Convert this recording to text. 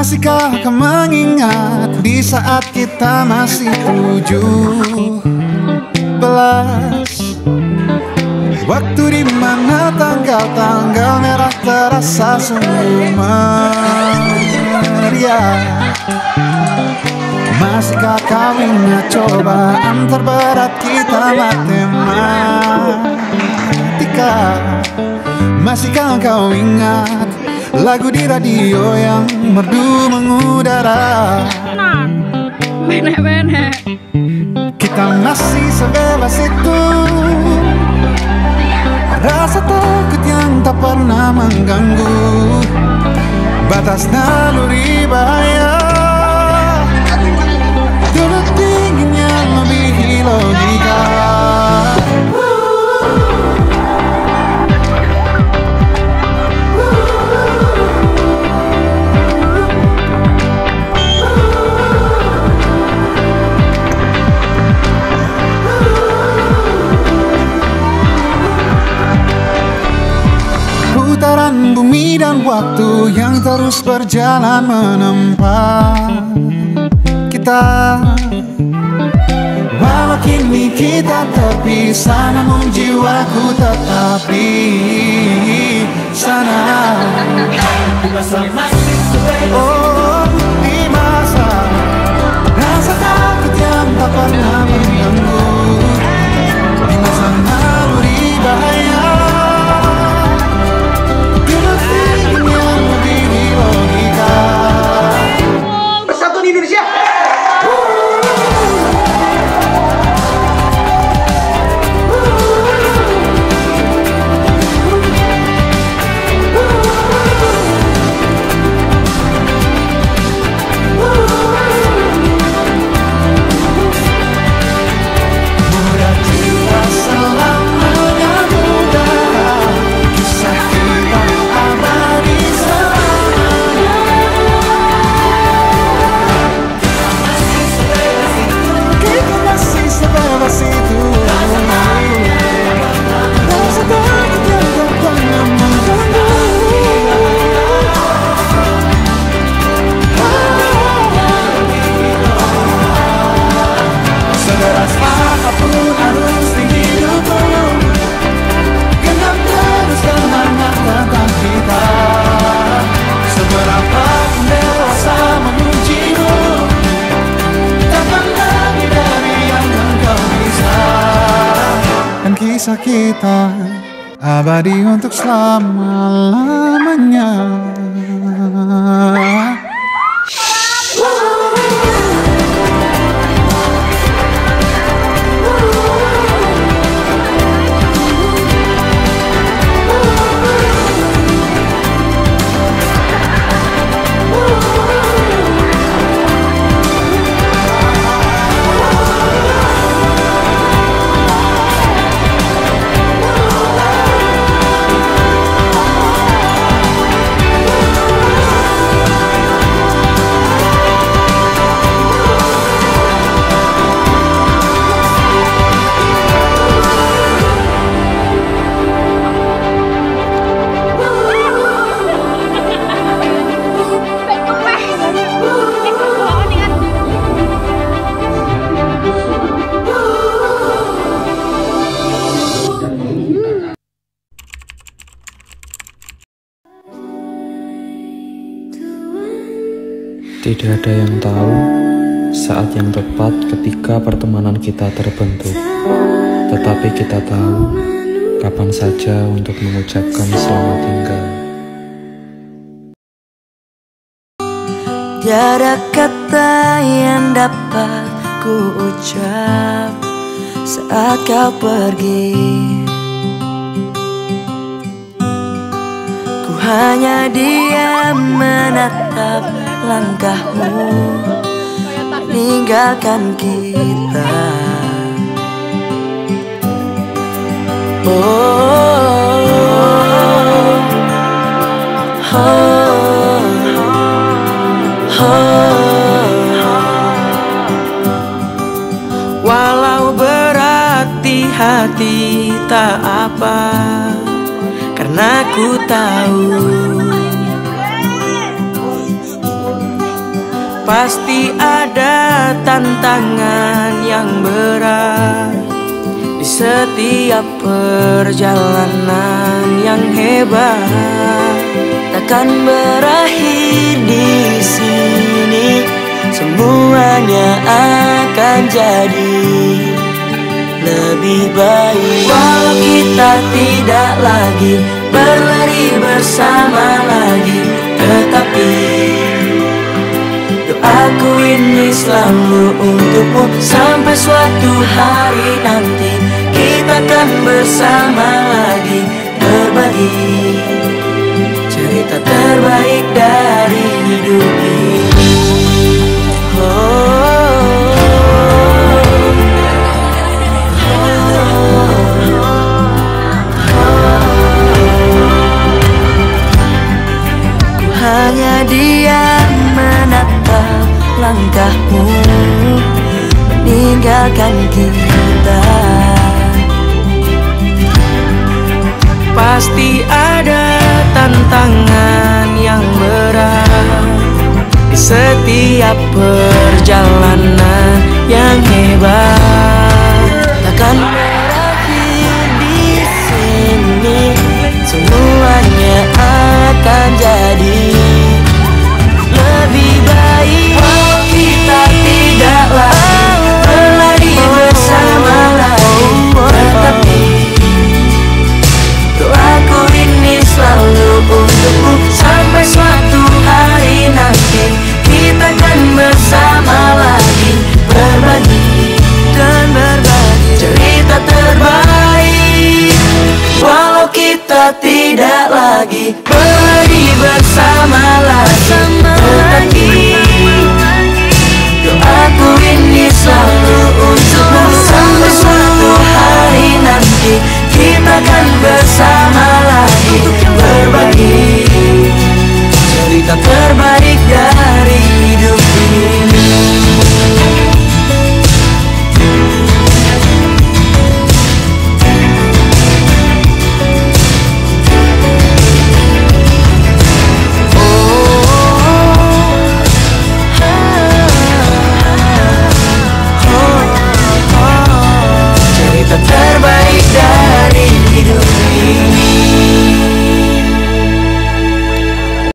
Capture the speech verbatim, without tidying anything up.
Masihkah kau mengingat di saat kita masih tujuh belas? Waktu di mana tanggal-tanggal merah terasa sungguh meriah. Masihkah kau ingat cobaan terberat kita matematika? Masihkah kau ingat lagu di radio yang merdu mengudara? Benek-benek. Kita masih sebebas itu, rasa takut yang tak pernah mengganggu batas naluri bahaya. Dulu dinginnya melebihi logika. Putaran bumi dan waktu yang terus berjalan menempa kita. Walau kini kita terpisah, namun jiwaku tetap di sana. Oh, di masa rasa takut yang tak pernah mengganggu, di masa naluri bahaya. Bersatu di Indonesia. Kisah kita abadi untuk selama-lamanya. Tidak ada yang tahu saat yang tepat ketika pertemanan kita terbentuk. Tetapi kita tahu kapan saja untuk mengucapkan selamat tinggal. Tiada kata yang dapat ku ucap saat kau pergi. Ku hanya diam menatap langkahmu meninggalkan kita. Oh, oh, oh, oh. Walau berat di hati tak apa, karena ku tahu Pasti ada tantangan yang berat di setiap perjalanan yang hebat. Takkan berakhir di sini, semuanya akan jadi lebih baik. Walau kita tidak lagi berlari bersama lagi, tetapi doaku ini selalu untukmu. Sampai suatu hari nanti kita akan bersama lagi, berbagi cerita terbaik dari hidup ini. Hanya diam menatap langkahmu meninggalkan kita. Pasti ada tantangan yang berat di setiap perjalanan